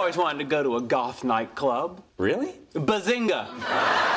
always wanted to go to a goth nightclub. Really? Bazinga.